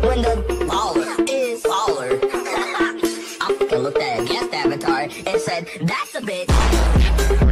when the baller is baller. I fucking looked at a guest avatar and said, that's a bitch.